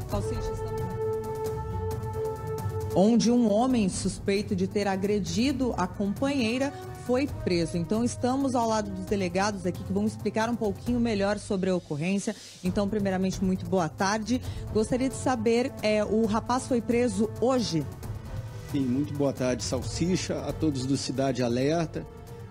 Onde um homem suspeito de ter agredido a companheira foi preso. Então, estamos ao lado dos delegados aqui que vão explicar um pouquinho melhor sobre a ocorrência. Então, primeiramente, muito boa tarde. Gostaria de saber, o rapaz foi preso hoje? Sim, muito boa tarde, Salsicha, a todos do Cidade Alerta.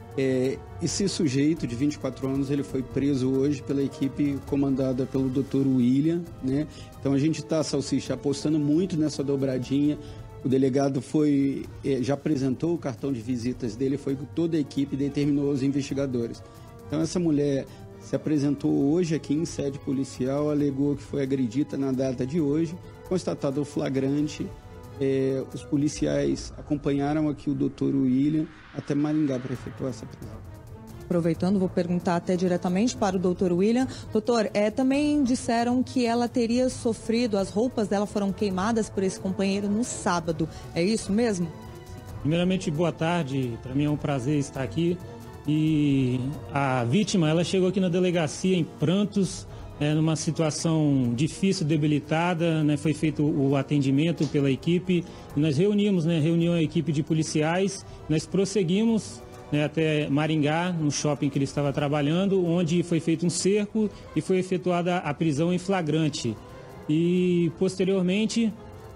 Esse sujeito de 24 anos, ele foi preso hoje pela equipe comandada pelo Dr. William, né? Então, a gente está, Salsicha, apostando muito nessa dobradinha. O delegado já apresentou o cartão de visitas dele, foi com toda a equipe, determinou os investigadores. Então, essa mulher se apresentou hoje aqui em sede policial, alegou que foi agredida na data de hoje, constatado o flagrante. Os policiais acompanharam aqui o Dr. William até Maringá para efetuar essa prisão. Aproveitando, vou perguntar até diretamente para o Dr. William. Doutor, também disseram que ela teria sofrido, as roupas dela foram queimadas por esse companheiro no sábado. É isso mesmo? Primeiramente, boa tarde. Para mim é um prazer estar aqui. E a vítima, ela chegou aqui na delegacia em prantos, numa situação difícil, debilitada, né? Foi feito o atendimento pela equipe. E nós reuniu a equipe de policiais, nós prosseguimos até Maringá, no shopping que ele estava trabalhando, onde foi feito um cerco e foi efetuada a prisão em flagrante. E, posteriormente,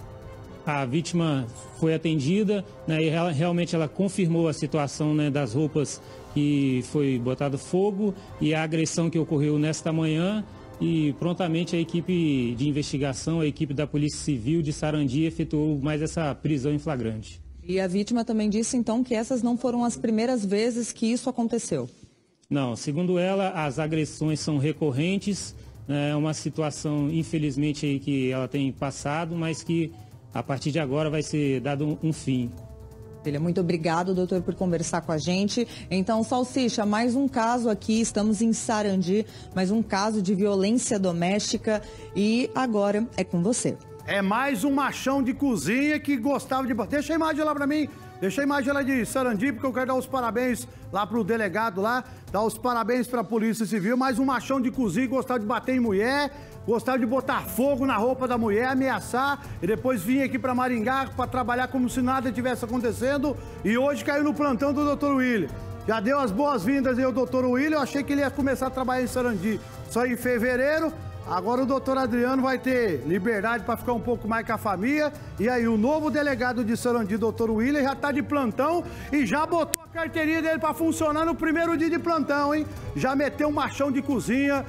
a vítima foi atendida, e realmente ela confirmou a situação das roupas que foi botado fogo e a agressão que ocorreu nesta manhã. E prontamente a equipe de investigação, a equipe da Polícia Civil de Sarandi efetuou mais essa prisão em flagrante. E a vítima também disse, então, que essas não foram as primeiras vezes que isso aconteceu? Não, segundo ela, as agressões são recorrentes, é uma situação, infelizmente, aí que ela tem passado, mas que a partir de agora vai ser dado um fim. Muito obrigado, doutor, por conversar com a gente. Então, Salsicha, mais um caso aqui, estamos em Sarandi, mais um caso de violência doméstica e agora é com você. É mais um machão de cozinha que gostava de... Deixa a imagem lá pra mim. Deixa a imagem lá de Sarandi, porque eu quero dar os parabéns lá pro delegado lá. Dar os parabéns pra Polícia Civil. Mais um machão de cozinha que gostava de bater em mulher, gostava de botar fogo na roupa da mulher, ameaçar. E depois vinha aqui pra Maringá pra trabalhar como se nada tivesse acontecendo. E hoje caiu no plantão do Dr. William. Já deu as boas-vindas aí ao Dr. William. Eu achei que ele ia começar a trabalhar em Sarandi só em fevereiro. Agora o doutor Adriano vai ter liberdade para ficar um pouco mais com a família. E aí o novo delegado de Sarandi, doutor William, já tá de plantão e já botou a carteirinha dele para funcionar no primeiro dia de plantão, hein? Já meteu um machão de cozinha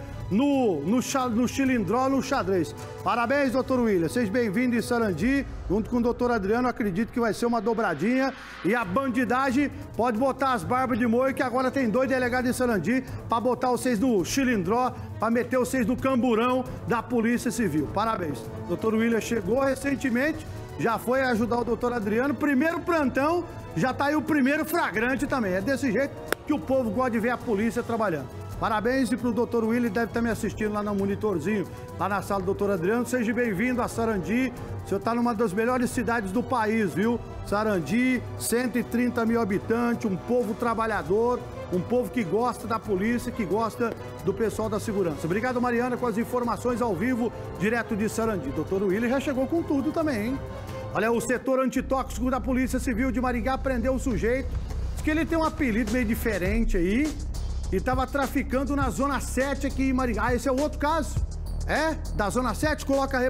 no chilindró, no xadrez. Parabéns, doutor William. Seja bem-vindo em Sarandi, junto com o doutor Adriano. Acredito que vai ser uma dobradinha. E a bandidagem pode botar as barbas de molho, que agora tem 2 delegados em Sarandi para botar vocês no chilindró, para meter vocês no camburão da Polícia Civil. Parabéns. Doutor William chegou recentemente, já foi ajudar o doutor Adriano. Primeiro plantão, já tá aí o primeiro flagrante também. É desse jeito que o povo gosta de ver a polícia trabalhando. Parabéns e pro doutor William, deve estar me assistindo lá no monitorzinho, lá na sala do doutor Adriano. Seja bem-vindo a Sarandi. O senhor está numa das melhores cidades do país, viu? Sarandi, 130 mil habitantes, um povo trabalhador, um povo que gosta da polícia, que gosta do pessoal da segurança. Obrigado, Mariana, com as informações ao vivo, direto de Sarandi. Doutor William já chegou com tudo também, hein? Olha, o setor antitóxico da Polícia Civil de Maringá prendeu o sujeito. Diz que ele tem um apelido meio diferente aí. E estava traficando na Zona 7 aqui em Maringá. Ah, esse é o outro caso? Da Zona 7? Coloca a